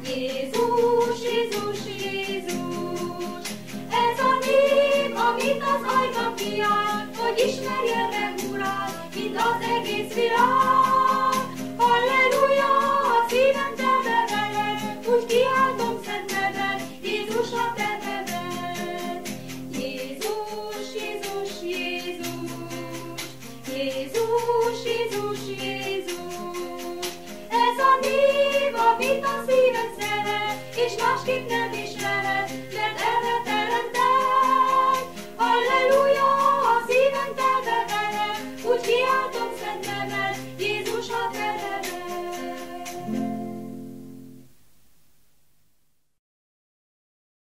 Jézus, Jézus, Jézus, ez a név, amit az ajka kiáll, hogy ismerje meg Urat, mint az egész világ. Halleluja, a szívem telve veled, úgy kiáltom szent neved, Jézus a te neved. Jézus, Jézus, Jézus, Jézus, Jézus, Jézus, ez a név, amit a szívem szeret, és másképp nem